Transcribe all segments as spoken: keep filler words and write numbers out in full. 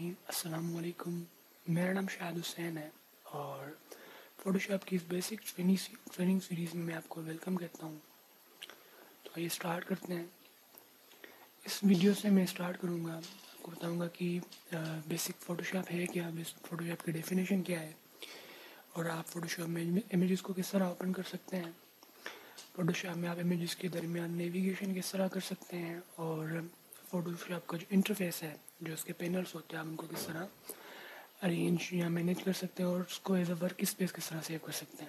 बिस्मिल्लाहिर्रहमानिर्रहीम। अस्सलामु अलैकुम। मेरा नाम शाहिद हुसैन है और फ़ोटोशॉप की इस बेसिक ट्रेनिंग ट्रेनिंग सीरीज़ में मैं आपको वेलकम कहता हूँ। तो आइए स्टार्ट करते हैं। इस वीडियो से मैं स्टार्ट करूँगा, आपको बताऊँगा कि बेसिक फ़ोटोशॉप है क्या, बेसिक फ़ोटोशॉप की डेफिनेशन क्या है और आप फ़ोटोशॉप में इमेजेस को किस तरह ओपन कर सकते हैं। फ़ोटोशॉप में आप इमेजेस के दरमियान नेविगेशन किस तरह कर सकते हैं और फ़ोटोशॉप का जो इंटरफेस है, जो उसके पैनल्स होते हैं, आप उनको किस तरह अरेंज या मैनेज कर सकते हैं और उसको एज अ वर्क स्पेस किस तरह सेव कर सकते हैं।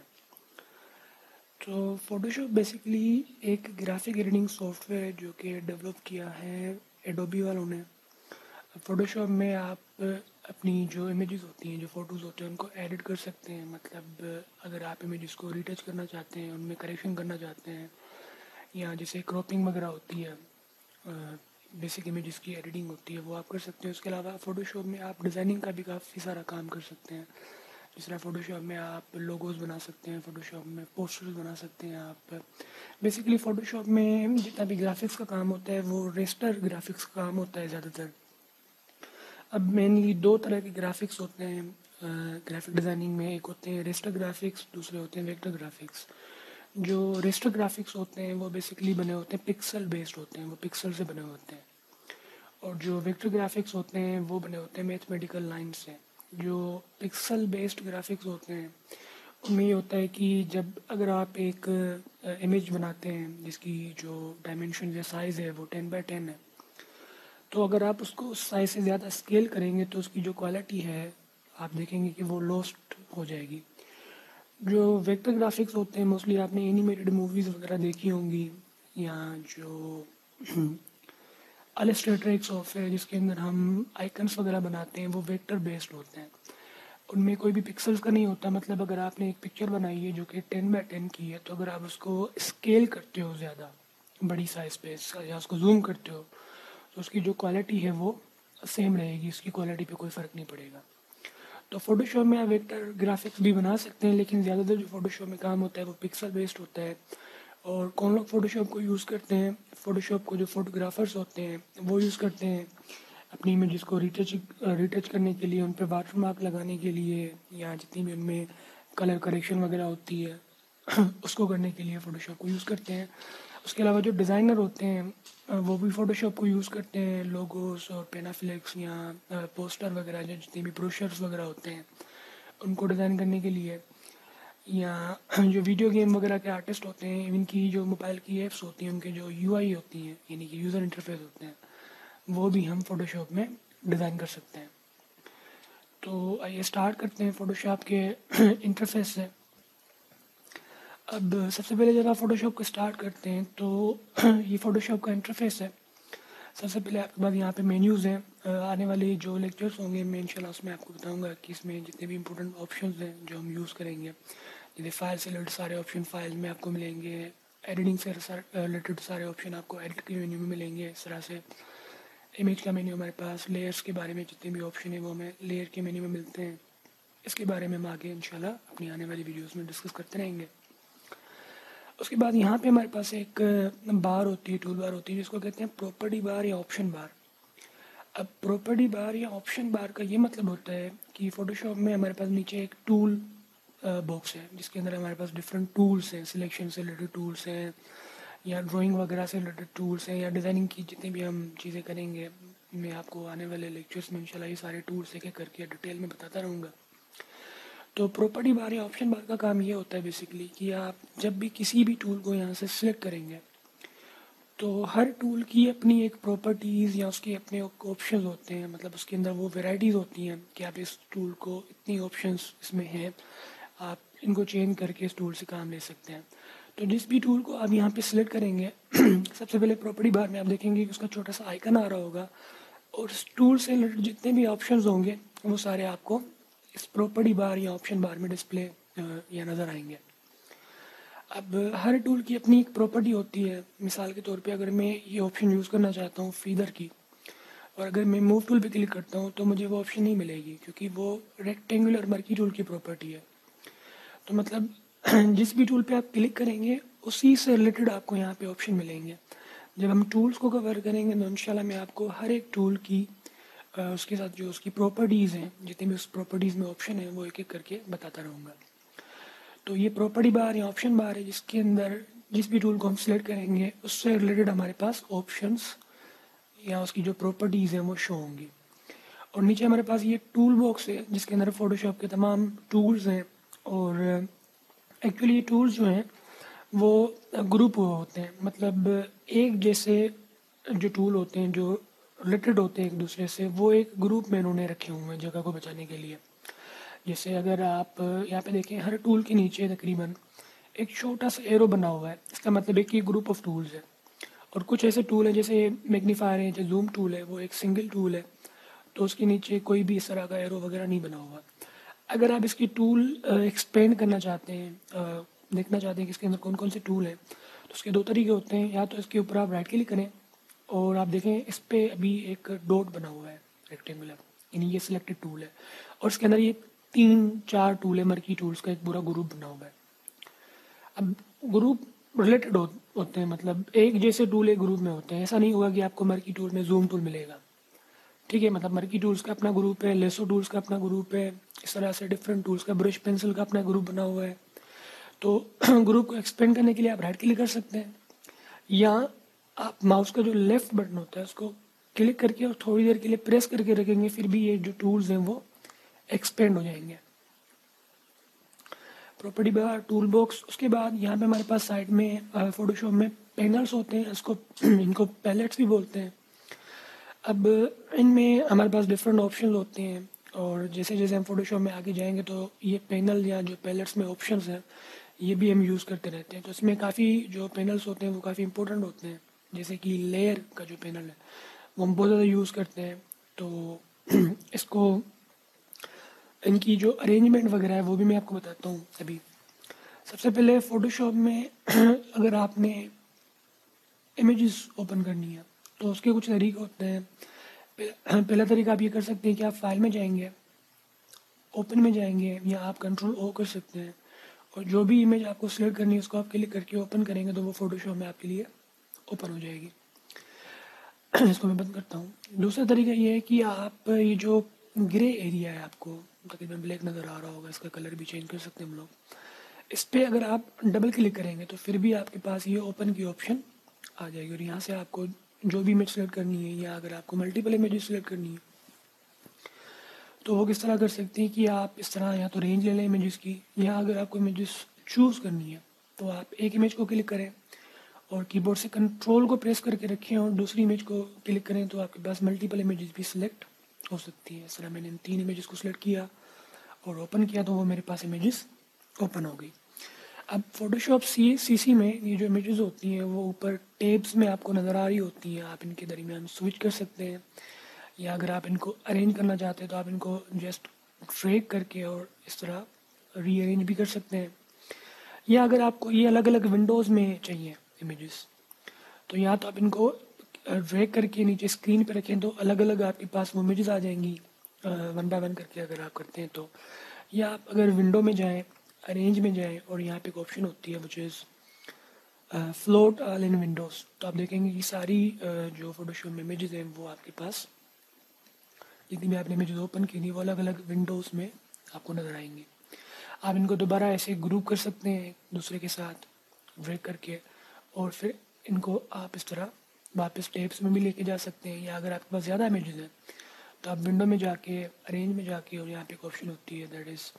तो फ़ोटोशॉप बेसिकली एक ग्राफिक एडिटिंग सॉफ्टवेयर है जो कि डेवलप किया है एडोबी वालों ने। फ़ोटोशॉप में आप अपनी जो इमेजेस होती हैं, जो फ़ोटोज़ होते हैं, उनको एडिट कर सकते हैं। मतलब अगर आप इमेजेस को रीटच करना चाहते हैं, उनमें करेक्शन करना चाहते हैं या जैसे क्रॉपिंग वगैरह होती है, बेसिक इमेजेस की एडिटिंग होती है, वो आप कर सकते हैं। उसके अलावा फ़ोटोशॉप में आप डिज़ाइनिंग का भी काफ़ी सारा काम कर सकते हैं। जिस तरह फ़ोटोशॉप में आप लोगोज़ बना सकते हैं, फ़ोटोशॉप में पोस्टर्स बना सकते हैं। आप बेसिकली फ़ोटोशॉप में जितना भी ग्राफिक्स का काम होता है वो रेस्टर ग्राफिक्स का काम होता है ज़्यादातर। अब मेनली दो तरह के ग्राफिक्स होते हैं ग्राफिक डिज़ाइनिंग में। एक होते हैं रेस्टर ग्राफिक्स, दूसरे होते हैं वेक्टर ग्राफिक्स। जो रेस्टर ग्राफिक्स होते हैं वो बेसिकली बने होते हैं पिक्सल बेस्ड होते हैं, वो पिक्सल से बने होते हैं। और जो वेक्टर ग्राफिक्स होते हैं वो बने होते हैं मैथमेटिकल लाइन से। जो पिक्सल बेस्ड ग्राफिक्स होते हैं उनमें ये होता है कि जब अगर आप एक इमेज बनाते हैं जिसकी जो डायमेंशन या साइज़ है वो टेन बाई टेन है, तो अगर आप उसको उस साइज़ से ज़्यादा स्केल करेंगे तो उसकी जो क्वालिटी है आप देखेंगे कि वो लॉस्ट हो जाएगी। जो वेक्टर ग्राफिक्स होते हैं मोस्टली आपने एनिमेटेड मूवीज़ वगैरह देखी होंगी, या जो इलस्ट्रेटर एक सॉफ्टवेयर है जिसके अंदर हम आइकन्स वगैरह बनाते हैं, वो वेक्टर बेस्ड होते हैं। उनमें कोई भी पिक्सल्स का नहीं होता। मतलब अगर आपने एक पिक्चर बनाई है जो कि टेन बाई टेन की है, तो अगर आप उसको स्केल करते हो ज़्यादा बड़ी साइज पे या उसको जूम करते हो तो उसकी जो क्वालिटी है वो सेम रहेगी, उसकी क्वालिटी पे कोई फ़र्क नहीं पड़ेगा। तो फ़ोटोशॉप में आप वेक्टर ग्राफिक्स भी बना सकते हैं, लेकिन ज़्यादातर जो फ़ोटोशॉप में काम होता है वो पिक्सल बेस्ड होता है। और कौन लोग फ़ोटोशॉप को यूज़ करते हैं, फ़ोटोशॉप को जो फोटोग्राफर्स होते हैं वो यूज़ करते हैं अपनी इमेजेस को रिटच रिटच करने के लिए, उन पर वाटर मार्क लगाने के लिए, या जितनी भी उनमें कलर करेक्शन वगैरह होती है उसको करने के लिए फ़ोटोशॉप को यूज़ करते हैं। उसके अलावा जो डिज़ाइनर होते हैं वो भी फ़ोटोशॉप को यूज़ करते हैं लोगोस और पेनाफ्लेक्स या पोस्टर वगैरह, जो जितने भी ब्रोशर्स वगैरह होते हैं उनको डिज़ाइन करने के लिए। या जो वीडियो गेम वगैरह के आर्टिस्ट होते हैं, इनकी जो मोबाइल की ऐप्स होती हैं, उनके जो यूआई होती हैं यानी कि यूज़र इंटरफेस होते हैं, वो भी हम फ़ोटोशॉप में डिज़ाइन कर सकते हैं। तो आइए स्टार्ट करते हैं फ़ोटोशॉप के इंटरफेस से। अब सबसे पहले जब आप फ़ोटोशॉप को स्टार्ट करते हैं तो ये फ़ोटोशॉप का इंटरफेस है। सबसे पहले आपके पास यहाँ पे मेन्यूज़ हैं। आने वाले जो लेक्चर्स होंगे मैं इंशाल्लाह उसमें आपको बताऊंगा कि इसमें जितने भी इंपॉर्टेंट ऑप्शंस हैं जो हम यूज़ करेंगे, जैसे फाइल से रिलेटेड सारे ऑप्शन फाइल में आपको मिलेंगे, एडिटिंग से रिलेटेड सारे ऑप्शन आपको एडिट के मेन्यू में मिलेंगे। इस तरह से इमेज का मेन्यू हमारे पास, लेयर्स के बारे में जितने भी ऑप्शन है वो हमें लेयर के मेन्यू में मिलते हैं। इसके बारे में हम आगे इंशाल्लाह अपनी आने वाली वीडियोस में डिस्कस करते रहेंगे। उसके बाद यहाँ पे हमारे पास एक बार होती है, टूल बार होती है, जिसको कहते हैं प्रॉपर्टी बार या ऑप्शन बार। अब प्रॉपर्टी बार या ऑप्शन बार का ये मतलब होता है कि फ़ोटोशॉप में हमारे पास नीचे एक टूल बॉक्स है जिसके अंदर हमारे पास डिफरेंट टूल्स हैं, सिलेक्शन से रिलेटेड टूल्स हैं या ड्राइंग वगैरह से रिलेटेड टूल्स हैं या डिज़ाइनिंग की जितनी भी हम चीज़ें करेंगे, मैं आपको आने वाले लेक्चर्स में इंशाल्लाह ये सारे टूल्स एक एक करके डिटेल में बताता रहूँगा। तो प्रॉपर्टी बार या ऑप्शन बार का काम ये होता है बेसिकली कि आप जब भी किसी भी टूल को यहाँ से सिलेक्ट करेंगे तो हर टूल की अपनी एक प्रॉपर्टीज़ या उसके अपने ऑप्शंस होते हैं। मतलब उसके अंदर वो वेराइटीज़ होती हैं कि आप इस टूल को इतनी ऑप्शंस इसमें हैं, आप इनको चेंज करके इस टूल से काम ले सकते हैं। तो जिस भी टूल को आप यहाँ पे सिलेक्ट करेंगे सबसे पहले प्रॉपर्टी बार में आप देखेंगे कि उसका छोटा सा आइकन आ रहा होगा और इस टूल से रिलेटेड जितने भी ऑप्शंस होंगे वो सारे आपको इस प्रॉपर्टी बार या ऑप्शन बार में डिस्प्ले या नज़र आएंगे। अब हर टूल की अपनी एक प्रॉपर्टी होती है। मिसाल के तौर पे अगर मैं ये ऑप्शन यूज़ करना चाहता हूँ फीदर की, और अगर मैं मूव टूल पे क्लिक करता हूँ तो मुझे वो ऑप्शन नहीं मिलेगी क्योंकि वो रेक्टेंगुलर मर्की टूल की प्रॉपर्टी है। तो मतलब जिस भी टूल पे आप क्लिक करेंगे उसी से रिलेटेड आपको यहाँ पे ऑप्शन मिलेंगे। जब हम टूल्स को कवर करेंगे तो इंशाल्लाह मैं आपको हर एक टूल की उसके साथ जो उसकी प्रॉपर्टीज़ हैं, जितनी भी उस प्रॉपर्टीज़ में ऑप्शन है वो एक एक करके बताता रहूँगा। तो ये प्रॉपर्टी बार या ऑप्शन बार है जिसके अंदर जिस भी टूल को हम सिलेक्ट करेंगे उससे रिलेटेड हमारे पास ऑप्शंस या उसकी जो प्रॉपर्टीज़ हैं वो शो होंगी। और नीचे हमारे पास ये टूल बॉक्स है जिसके अंदर फ़ोटोशॉप के तमाम टूल्स हैं। और एक्चुअली ये टूल्स जो हैं वो ग्रुप होते हैं, मतलब एक जैसे जो टूल होते हैं जो रिलेटेड होते हैं एक दूसरे से, वो एक ग्रुप में इन्होंने रखे हुए हैं जगह को बचाने के लिए। जैसे अगर आप यहाँ पे देखें, हर टूल के नीचे तकरीबन एक छोटा सा एरो बना हुआ है, इसका मतलब है कि ग्रुप ऑफ टूल्स है। और कुछ ऐसे टूल हैं जैसे मैग्नीफायर है, जो जूम टूल है, वो एक सिंगल टूल है, तो उसके नीचे कोई भी इस तरह का एरो वगैरह नहीं बना हुआ। अगर आप इसकी टूल एक्सपेंड करना चाहते हैं, अ, देखना चाहते हैं कि इसके अंदर कौन कौन से टूल हैं, तो उसके दो तरीके होते हैं। या तो इसके ऊपर आप राइट क्लिक करें और आप देखें इस पर अभी एक डॉट बना हुआ है रेक्टेंगुलर, यानी ये सिलेक्टेड टूल है। और इसके अंदर ये तीन चार टूल है, मर्की टूल्स का एक पूरा ग्रुप बना हुआ है। अब ग्रुप रिलेटेड हो, होते हैं, मतलब एक जैसे टूल एक ग्रुप में होते हैं। ऐसा नहीं होगा कि आपको मर्की टूल में जूम टूल मिलेगा, ठीक है, मतलब मर्की टूल्स का अपना ग्रुप है, लेसो टूल्स का अपना ग्रुप है, इस तरह से डिफरेंट टूल्स का, ब्रश पेंसिल का अपना ग्रुप बना हुआ है। तो ग्रुप को एक्सपेंड करने के लिए आप राइट क्लिक कर सकते हैं, या आप माउस का जो लेफ्ट बटन होता है उसको क्लिक करके और थोड़ी देर के लिए प्रेस करके रखेंगे, फिर भी ये जो टूल्स हैं वो एक्सपेंड हो जाएंगे। प्रॉपर्टी बार, टूल बॉक्स, उसके बाद यहाँ पे हमारे पास साइड में फोटोशॉप में पैनल्स होते हैं, इसको इनको पैलेट्स भी बोलते हैं। अब इनमें हमारे पास डिफरेंट ऑप्शन होते हैं, और जैसे जैसे हम फोटोशॉप में आगे जाएंगे तो ये पैनल या जो पैलेट्स में ऑप्शंस हैं ये भी हम यूज़ करते रहते हैं। तो इसमें काफ़ी जो पैनल्स होते हैं वो काफ़ी इंपॉर्टेंट होते हैं, जैसे कि लेयर का जो पैनल है वो हम बहुत ज़्यादा यूज़ करते हैं। तो इसको इनकी जो अरेंजमेंट वगैरह है वो भी मैं आपको बताता हूँ अभी। सबसे पहले फ़ोटोशॉप में अगर आपने इमेजेस ओपन करनी है तो उसके कुछ तरीके होते हैं। पहला तरीका आप ये कर सकते हैं कि आप फाइल में जाएंगे, ओपन में जाएंगे, या आप कंट्रोल ओ कर सकते हैं, और जो भी इमेज आपको सिलेक्ट करनी है उसको आप क्लिक करके ओपन करेंगे तो वो फ़ोटोशॉप में आपके लिए ओपन हो जाएगी। इसको मैं बंद करता हूँ। दूसरा तरीका ये है कि आप ये जो ग्रे एरिया है, आपको तकरीबन ब्लैक नज़र आ रहा होगा, इसका कलर भी चेंज कर सकते हैं हम लोग। इस पर अगर आप डबल क्लिक करेंगे तो फिर भी आपके पास ये ओपन की ऑप्शन आ जाएगी, और यहाँ से आपको जो भी इमेज सेलेक्ट करनी है, या अगर आपको मल्टीपल इमेजेस सेलेक्ट करनी है तो वो किस तरह कर सकते हैं कि आप इस तरह या तो रेंज ले लें इमेजेस की, या अगर आपको इमेजेस चूज़ करनी है तो आप एक इमेज को क्लिक करें और कीबोर्ड से कंट्रोल को प्रेस करके रखें और दूसरी इमेज को क्लिक करें तो आपके पास मल्टीपल इमेजेस भी सिलेक्ट हो सकती है। इस तरह मैंने इन तीन इमेजेस को सिलेक्ट किया और ओपन किया तो वो मेरे पास इमेजेस ओपन हो गई। अब फोटोशॉप सी सी सी में ये जो इमेजेस होती हैं वो ऊपर टैब्स में आपको नज़र आ रही होती हैं, आप इनके दरमियान स्विच कर सकते हैं, या अगर आप इनको अरेंज करना चाहते हैं तो आप इनको जस्ट ड्रैग करके और इस तरह रीअरेंज भी कर सकते हैं। या अगर आपको ये अलग अलग विंडोज़ में चाहिए इमेजेस तो या तो आप इनको ड्रैग करके नीचे स्क्रीन पर रखें तो अलग अलग आपके पास वो इमेजेस आ जाएंगी वन बाय वन करके अगर आप करते हैं तो। या आप अगर विंडो में जाएं, अरेंज में जाएं, और यहाँ पे एक ऑप्शन होती है which is float all in windows, तो आप देखेंगे कि सारी uh, जो फोटोशॉप में इमेजेस हैं वो आपके पास जितनी भी आपने इमेजेस ओपन की थी वो अलग अलग विंडोज़ में आपको नज़र आएंगी। आप इनको दोबारा ऐसे ग्रुप कर सकते हैं दूसरे के साथ ड्रैग करके, और फिर इनको आप इस तरह वापस टैब्स में भी लेके जा सकते हैं। या अगर आपके पास ज़्यादा इमेजेस हैं तो आप विंडो में जाके अरेंज में जाके, और यहाँ पे एक ऑप्शन होती है that is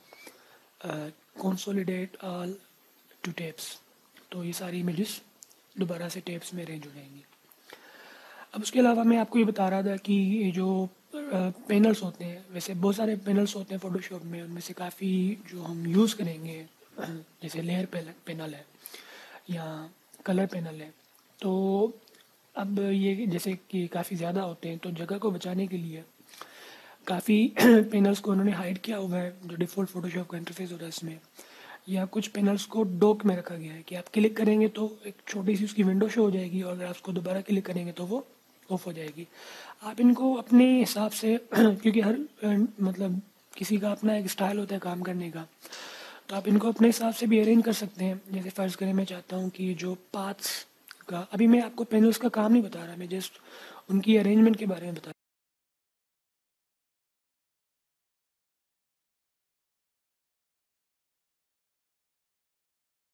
consolidate all to tabs, तो ये सारी इमेजेस दोबारा से टैब्स में अरेंज हो जाएंगी। अब उसके अलावा मैं आपको ये बता रहा था कि ये जो पैनल्स होते हैं, वैसे बहुत सारे पैनल्स होते हैं फ़ोटोशॉप में, उनमें से काफ़ी जो हम यूज़ करेंगे जैसे लेयर पैनल है या कलर पैनल है। तो अब ये जैसे कि काफ़ी ज़्यादा होते हैं तो जगह को बचाने के लिए काफ़ी पैनल्स को उन्होंने हाइड किया हुआ है, जो डिफ़ॉल्ट फ़ोटोशॉप का इंटरफेस होता है इसमें। या कुछ पैनल्स को डॉक में रखा गया है कि आप क्लिक करेंगे तो एक छोटी सी उसकी विंडो शो हो जाएगी, और अगर आप उसको दोबारा क्लिक करेंगे तो वो ऑफ हो जाएगी। आप इनको अपने हिसाब से क्योंकि हर मतलब किसी का अपना एक स्टाइल होता है काम करने का, तो आप इनको अपने हिसाब से भी अरेंज कर सकते हैं। जैसे फ़र्ज़ करें मैं चाहता हूँ कि जो पाथ्स का, अभी मैं आपको पैनल्स का काम नहीं बता रहा, मैं जस्ट उनकी अरेंजमेंट के बारे में बता